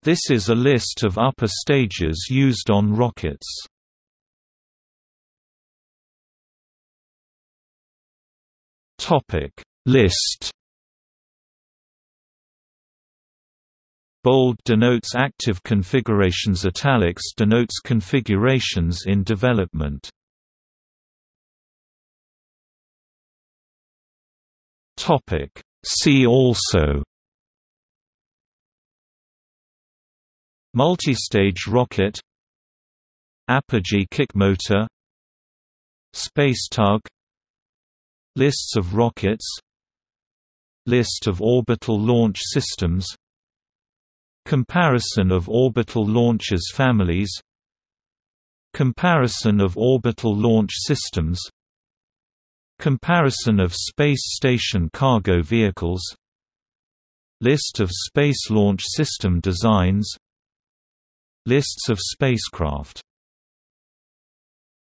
This is a list of upper stages used on rockets. Topic List. Bold denotes active configurations. Italics denotes configurations in development. Topic See also: multistage rocket, apogee kick motor, space tug, lists of rockets, list of orbital launch systems, comparison of orbital launchers families, comparison of orbital launch systems, comparison of space station cargo vehicles, list of space launch system designs, lists of spacecraft.